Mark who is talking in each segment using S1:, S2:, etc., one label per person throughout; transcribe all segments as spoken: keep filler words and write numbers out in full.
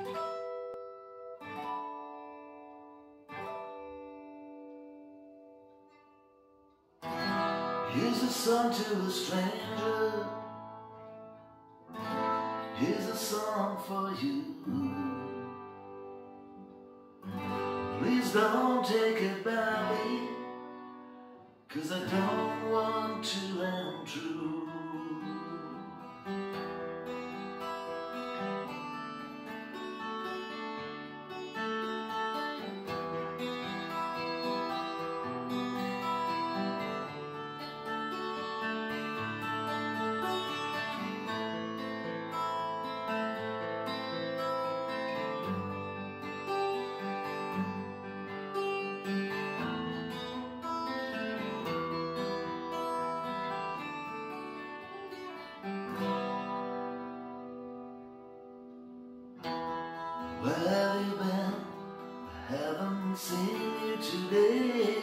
S1: Here's a song to a stranger. Here's a song for you. Please don't take it badly, 'cause I don't want to end true. Where have you been? I haven't seen you today.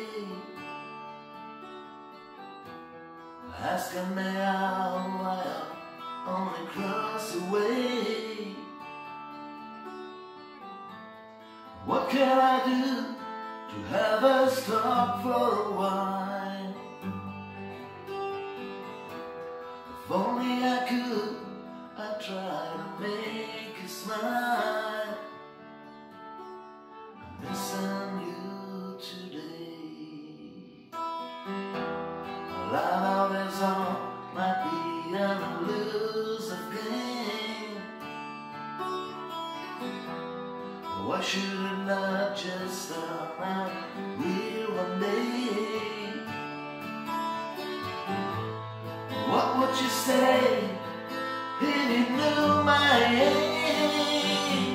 S1: Asking me how I only cross the way. What can I do to have us talk for a while? If only I could, I'd try to make you smile. Missing you today. Life of his own might be an elusive game. Why should it not just start out real one day? What would you say if you knew my aim?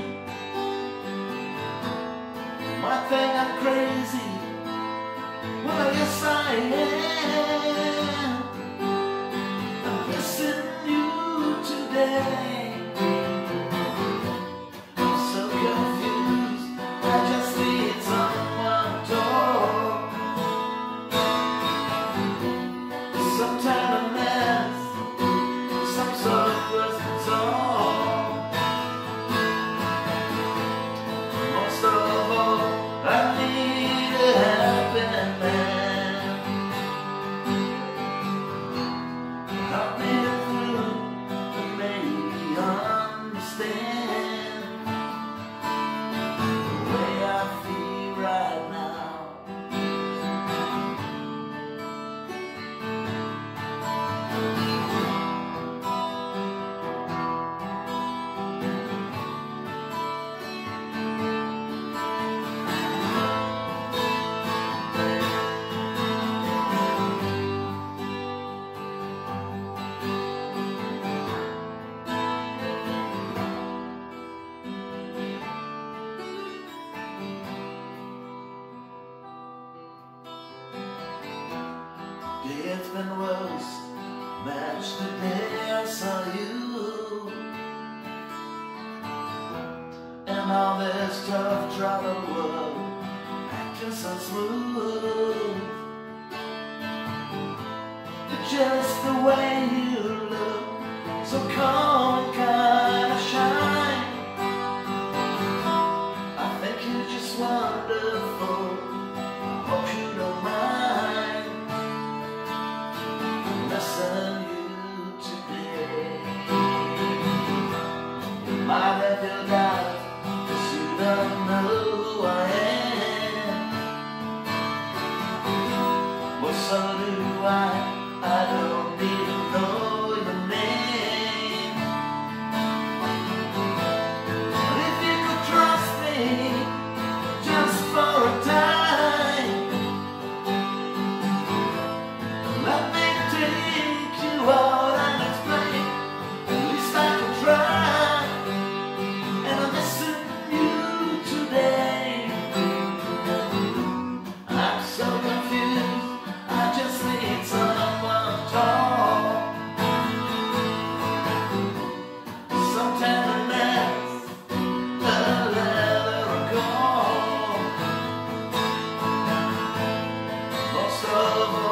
S1: Might think I'm crazy, well yes I am. I'm missing you today. I'm so confused, I just need someone to talk. Some kind of mess, some sort of person's song. Most of all, I need a happy man. Help me through and maybe understand the way I feel right now. It's been worse, match the day I saw you. And all this tough travel world acting so smooth. But just the way you look, so calm and kind of shy. I think you're just wonderful, I hope you don't mind. Missing you today. You might have your doubts, 'cause you don't know who I am. Well, so do I. I don't even know your name. But if you could trust me just for a time, let me take you out and explain. At least I can try. And I'm missing you today. I'm so confused, I just need someone to talk. Some tenderness, a letter or call. Most of all,